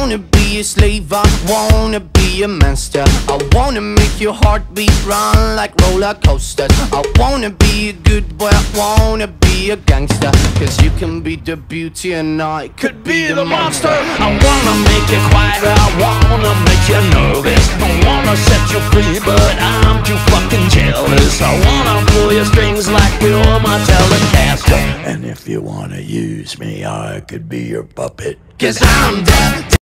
wanna be a slave, I wanna be a monster. I wanna make your heartbeat run like roller coasters. I wanna be a good boy, I wanna be a gangster. Cause you can be the beauty and I could be the monster. I wanna make you quiet, I wanna make you nervous. I wanna set you free, but I'm too fucking jealous. I wanna pull your strings like you're my Telecaster. And if you wanna use me, I could be your puppet. Cause I'm dead.